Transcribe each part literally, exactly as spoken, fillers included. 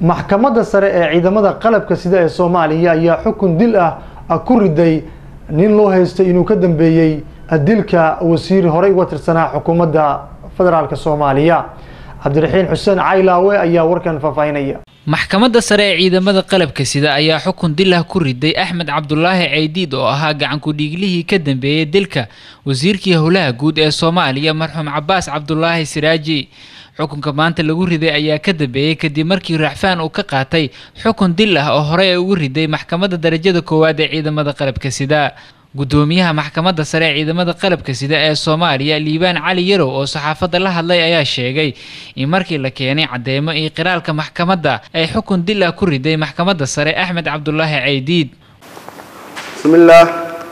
maxkamadda sare ee ciidamada qalabka sida ee Soomaaliya ayaa xukun dil ah ku riday nin loo haystay inuu ka dambeeyay dilka wasiir hore uga tirsanaa xukuumadda federaalka Soomaaliya. Cabdiraxiin Xuseen Caylaawe ayaa warkan faafaynaya. maxkamadda sare ee ciidamada qalabka sida ayaa xukun dil ah ku riday Axmed Cabdullaahi Ceydiid oo ahaa gacan ku dhiiglihii ka dambeeyay dilka wasiirkii howlaha guud ee Soomaaliya marxuum Cabbaas Cabdullaahi Siraaji. xukunka maanta lagu riday ayaa ka dambeeyay kadib markii Racfaan uu ka qaatay xukun dil ah oo hore ugu riday maxkamadda darajada koowaad ee ciidamada qalabka sida. gudoomiyaha maxkamadda sare ee ciidamada qalabka sida ee Soomaaliya Liibaan Cali Yarow oo saxaafadda la hadlay ayaa sheegay in markii la keenay cadeemo iyo qiraalka maxkamadda ay xukun dil ah ku riday maxkamadda sare Axmed Cabdullaahi Ceydiid. bismillaah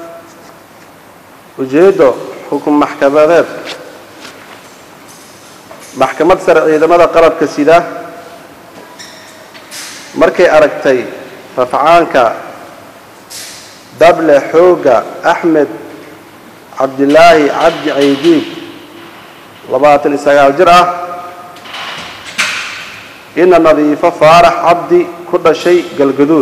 ujeedo xukun maxkamadeed maxkamadda sare ee ciidamada qalabka sida markay aragtay rafcaanka dable xooga Axmed Cabdullaahi Cabdi Ceydiid labaatan iyo sagaal jir ah in Nadiifo Faarax Cabdi ku dhashay Galgaduud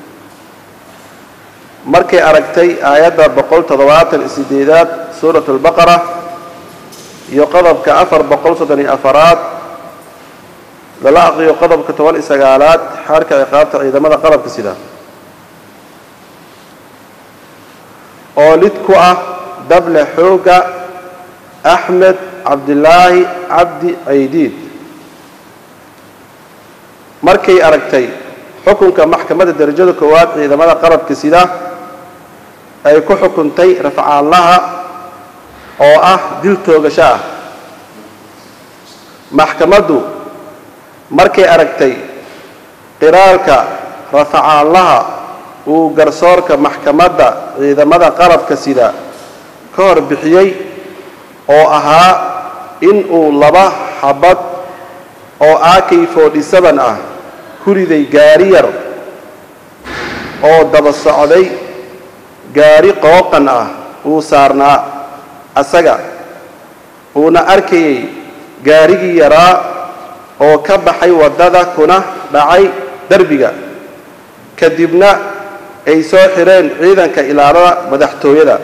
markay aragtay aayadda boqol toddobaatan iyo siddeed suuratul Baqara iyo qodobka afar boqol soddon iyo afar lala aqriyo qodobka toban iyo sagaal xeerka ciqaabta ciidamada qalabka sida oo lid ku ah dable xooga Axmed Cabdullaahi Cabdi Ceydiid markay aragtay xukunka maxkamadda darajada koowaad ciidamada qalabka sida ay ku xukuntay rafcaanlaha oo ah dil toogasho ah maxkamaddu markay aragtay qiraalka rafcaanlaha uu garsoorka maxkamadda ciidamada qalabka sida ka hor bixiyay oo ahaa in uu laba xabad oo A K forty-seven ah ku riday gaari yar oo daba socday gaari qooqan ah uu saarnaa asaga uuna arkayay gaarigii yaraa oo ka baxay wadada kuna dhacay darbiga kadibna ay soo xireen ciidanka ilaalada madaxtooyada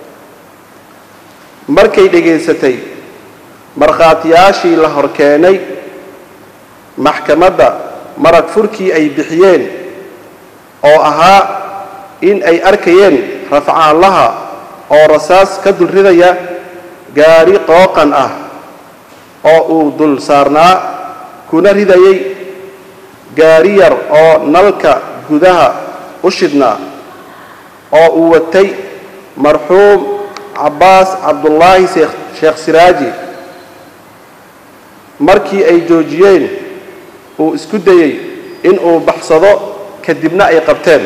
markay dhageysatay markhaatiyaashii la hor keenay maxkamadda marag furkii ay bixiyeen oo ahaa in ay arkayeen rafcaanlaha oo rasaas ka dul ridaya gaari qooqan ah oo uu dul saarnaa kuna ridayay gaari yar oo nalka gudaha u shidnaa oo uu watay marxuum Cabbaas Cabdullaahi Sheekh Siraaji markii ay joojiyeen uu isku dayay in uu baxsado kadibna ay qabteen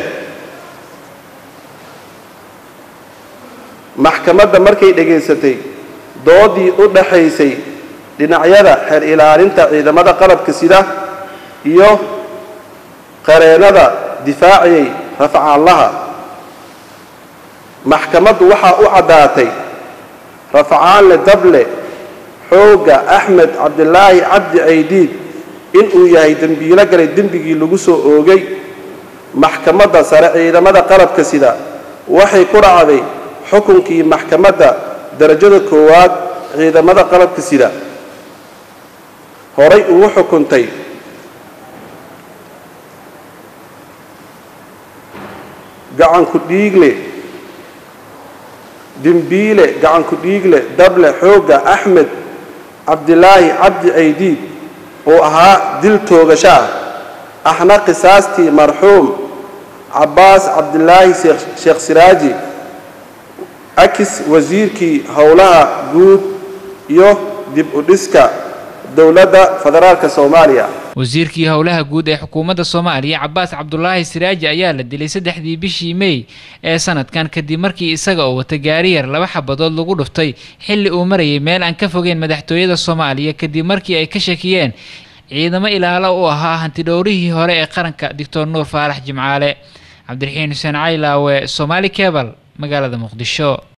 maxkamadda markay dhageysatay doodii u dhaxaysay dhinacyada xeer ilaalinta ciidamada qalabka sida iyo qareenada difaaciyay rafcaanlaha maxkamaddu waxaa u caddaatay rafcaanle dable xooga Axmed Cabdullaahi Cabdi Ceydiid in uu yahay dambiilo galay dembigii lagu soo oogay maxkamadda sare ciidamada qalabka sida waxay ku raacday xukunkii maxkamadda darajada koowaad ciidamada qalabka sida horay ugu xukuntay gacan ku dhiigle dembiile gacan ku dhiigle dable xooga Axmed Cabdullaahi Cabdi Ceydiid oo ahaa dil toogasho ah ahna qisaastii marxuum Cabbaas Cabdullaahi Sheekh Siraaji akis wasiirkii howlaha guud iyo dib u dhiska dowladda federaalka Soomaaliya. wasiirkii howlaha guud ee xukuumadda Soomaaliya Cabbaas Cabdullaahi Siraaji ayaa la dilay saddexdii bishii May ee sanadkan kadib markii isaga oo wata gaari yar laba xabadood lagu dhuftay xilli uu marayay meel aan ka fogeyn madaxtooyada Soomaaliya kadib markii ay ka shakiyeen ciidamo ilaalo u ahaa hanti dhowrihii hore ee qaranka Doctor Nuur Faarax Jimcaale. Cabdiraxiin Xuseen Caylaawe, Somali Cable, magaalada Muqdisho.